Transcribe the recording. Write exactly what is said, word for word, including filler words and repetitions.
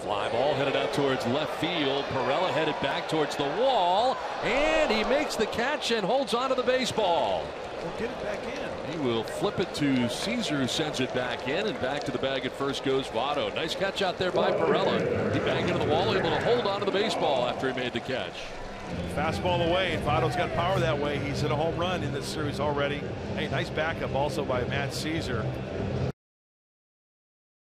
Fly ball headed out towards left field. Pirela headed back towards the wall, and he makes the catch and holds on to the baseball. Well, get it back in. He will flip it to Caesar, who sends it back in, and back to the bag at first goes Votto. Nice catch out there by Pirela. He banged into the wall, able to hold on to the baseball after he made the catch. Fastball away, and Votto's got power that way. He's hit a home run in this series already. Hey, nice backup also by Matt Caesar.